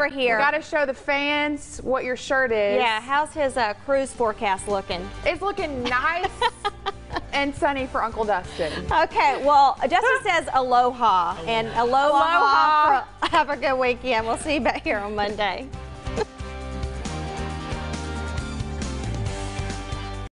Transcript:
over here. You got to show the fans what your shirt is. Yeah, how's his cruise forecast looking? It's looking nice and sunny for Uncle Dustin. Okay, well, Dustin says aloha, and aloha. Aloha. Have a good weekend. We'll see you back here on Monday.